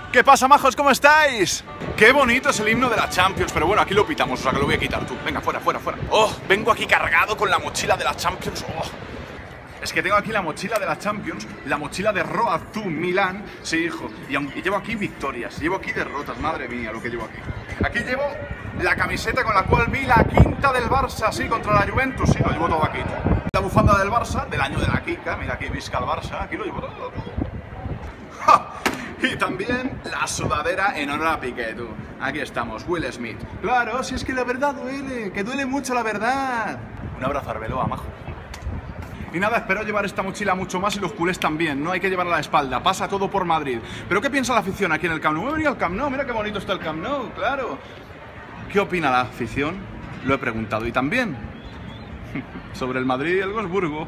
¿Qué pasa, majos? ¿Cómo estáis? Qué bonito es el himno de la Champions, pero bueno, aquí lo pitamos, o sea que lo voy a quitar tú. Venga, fuera, fuera, fuera. Oh, vengo aquí cargado con la mochila de la Champions. Oh. Es que tengo aquí la mochila de la Champions, la mochila de Road to Milán. Sí, hijo, y llevo aquí victorias, llevo aquí derrotas, madre mía, lo que llevo aquí. Aquí llevo la camiseta con la cual vi la quinta del Barça, sí, contra la Juventus, sí, lo llevo todo aquí. La bufanda del Barça, del año de la Kika, mira aquí, visca el Barça, aquí lo llevo todo. ¡Ja! Y también la sudadera en honor a Piqué, tú. Aquí estamos, Will Smith. Claro, si es que la verdad duele, que duele mucho la verdad. Un abrazo a Arbeloa, majo. Y nada, espero llevar esta mochila mucho más y los culés también, no hay que llevarla a la espalda, pasa todo por Madrid. ¿Pero qué piensa la afición aquí en el Camp Nou? Me he venido al Camp Nou, mira qué bonito está el Camp Nou, claro. ¿Qué opina la afición? Lo he preguntado. Y también sobre el Madrid y el Wolfsburgo.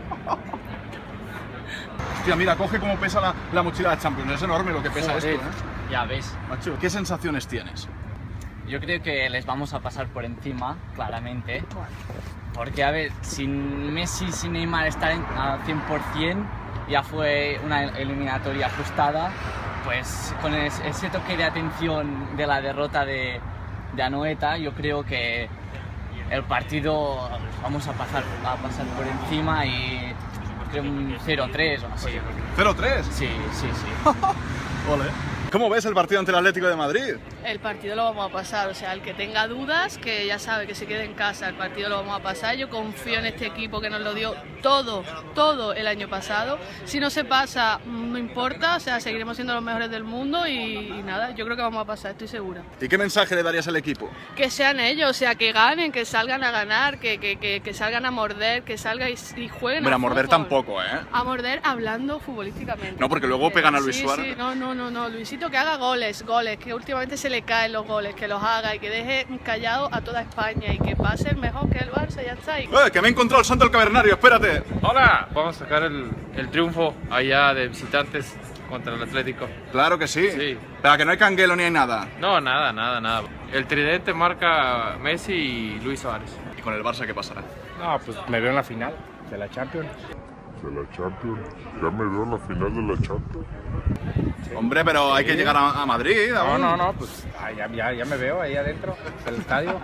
Hostia, mira, coge cómo pesa la mochila de Champions, es enorme lo que pesa esto, ¿eh? Ya ves. Macho, ¿qué sensaciones tienes? Yo creo que les vamos a pasar por encima, claramente. Porque, a ver, sin Messi, sin Neymar estar al 100%, ya fue una eliminatoria ajustada, pues con ese toque de atención de la derrota de Anoeta, yo creo que el partido vamos a pasar por encima y creo un 0-3 o así. ¿0-3? Sí. Ole. ¿Cómo ves el partido ante el Atlético de Madrid? El partido lo vamos a pasar, o sea, el que tenga dudas, que ya sabe que se quede en casa, el partido lo vamos a pasar. Yo confío en este equipo que nos lo dio todo el año pasado. Si no se pasa, no importa, o sea, seguiremos siendo los mejores del mundo y nada, yo creo que vamos a pasar, estoy segura. ¿Y qué mensaje le darías al equipo? Que sean ellos, o sea, que ganen, que salgan a ganar, que salgan a morder, que salgan y jueguen. Hombre, a morder tampoco, ¿eh? A morder hablando futbolísticamente. No, porque luego pegan a Luis Suárez. Sí, no, Luisito que haga goles, que últimamente se le caen los goles, que los haga y que deje callado a toda España y que pase el mejor que el Barça, ya está. Que me he encontrado el santo del cavernario, espérate. Hola, vamos a sacar el triunfo allá de visitantes contra el Atlético. Claro que sí. Sí. Pero que no hay canguelo ni hay nada. No, nada. El tridente marca Messi y Luis Suárez. ¿Y con el Barça qué pasará? No, pues me veo en la final de la Champions. Ya me veo en la final de la Champions. Sí. Hombre, pero hay que llegar a Madrid aún. No, pues ya me veo ahí adentro del estadio.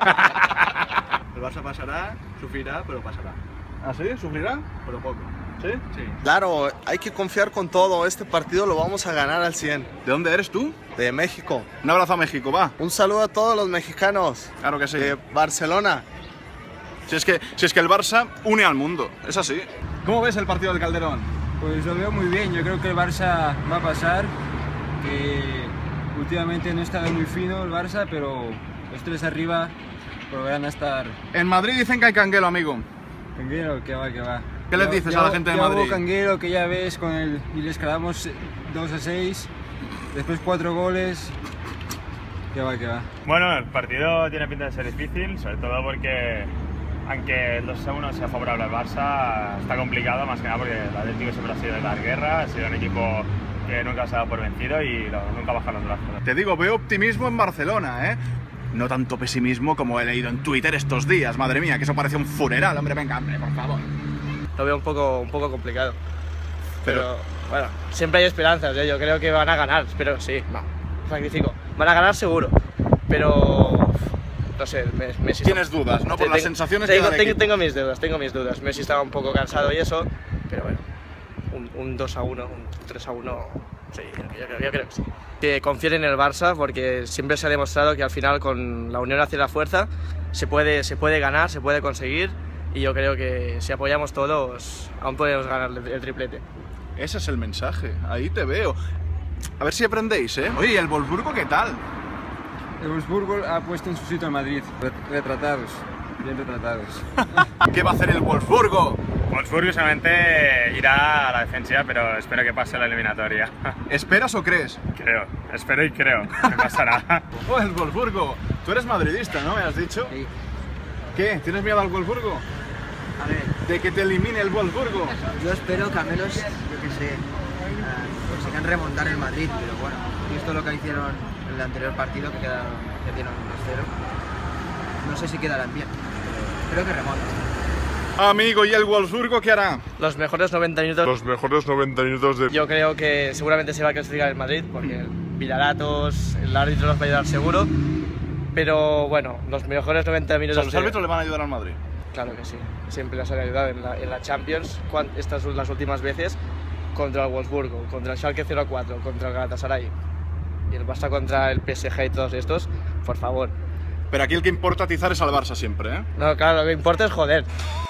El Barça pasará, sufrirá, pero pasará. ¿Ah, sí? ¿Sufrirá? Pero poco. ¿Sí? Sí. Claro, hay que confiar con todo, este partido lo vamos a ganar al 100. ¿De dónde eres tú? De México. Un abrazo a México, va. Un saludo a todos los mexicanos. Claro que sí. De Barcelona. Si es que el Barça une al mundo, es así. ¿Cómo ves el partido del Calderón? Pues lo veo muy bien, yo creo que el Barça va a pasar, que últimamente no está muy fino el Barça, pero los tres arriba volverán a estar... En Madrid dicen que hay canguelo, amigo. Canguelo, que va. ¿Qué les dices a la gente de Madrid? Hubo canguelo, que ya ves, y les quedamos 2-6, después 4 goles, que va. Bueno, el partido tiene pinta de ser difícil, sobre todo porque aunque el 2-1 sea favorable al Barça, está complicado, más que nada porque el Atlético siempre ha sido de dar guerra, ha sido un equipo que nunca se ha dado por vencido y nunca baja los brazos. Te digo, veo optimismo en Barcelona, ¿eh? No tanto pesimismo como he leído en Twitter estos días, madre mía, que eso parece un funeral, hombre, venga, hombre, por favor. Lo veo un poco complicado, pero bueno, siempre hay esperanzas, ¿eh? Yo creo que van a ganar, pero sí, sacrifico, van a ganar seguro, pero... No sé, Messi... Tienes dudas, ¿no? Por las sensaciones que da el equipo. Tengo mis dudas. Messi estaba un poco cansado y eso, pero bueno, un 2-1, un 3-1, sí, yo creo que sí. Que confíen en el Barça porque siempre se ha demostrado que al final con la unión hacia la fuerza se puede ganar, se puede conseguir y yo creo que si apoyamos todos aún podemos ganar el triplete. Ese es el mensaje, ahí te veo. A ver si aprendéis, ¿eh? Oye, ¿y el Wolfsburgo qué tal? El Wolfsburgo ha puesto en su sitio en Madrid, retratados, bien retratados. ¿Qué va a hacer el Wolfsburgo? Wolfsburgo solamente irá a la defensiva, pero espero que pase la eliminatoria. ¿Esperas o crees? Espero y creo que pasará. Oh, el Wolfsburgo. Tú eres madridista, ¿no? ¿Me has dicho? Sí. ¿Qué? ¿Tienes miedo al Wolfsburgo? A ver. ¿De que te elimine el Wolfsburgo? Yo espero que al menos, yo que sé, consigan remontar el Madrid, pero bueno, visto lo que hicieron en el anterior partido, que perdieron 1-0, no sé si quedarán bien, pero creo que remontan. Amigo, ¿y el Wolfsburgo qué hará? Los mejores 90 minutos. Los mejores 90 minutos de... Yo creo que seguramente se va a clasificar el Madrid, porque Vilaratos, el árbitro nos va a ayudar seguro. Pero bueno, los mejores 90 O minutos. sea, los árbitros le van a ayudar al Madrid. Claro que sí, siempre les han ayudado en la Champions, estas son las últimas veces, contra el Wolfsburgo, contra el Schalke 04, contra el Galatasaray. Y el Barça contra el PSG y todos estos, por favor. Pero aquí el que importa atizar es al Barça siempre, ¿eh? No, claro, lo que importa es joder.